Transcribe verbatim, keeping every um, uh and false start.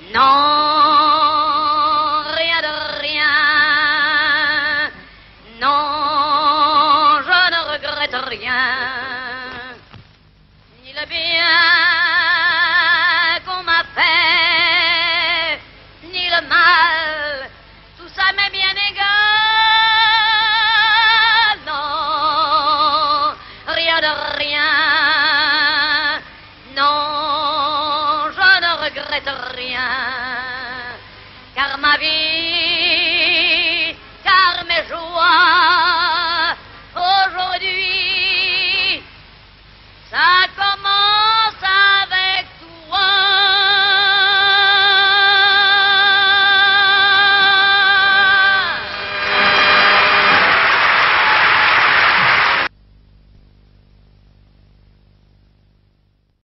Non, rien de rien. Non, je ne regrette rien. Ni le bien qu'on m'a fait, ni le mal, tout ça m'est bien égal. Non, rien de rien. Non, je ne regrette rien, car ma vie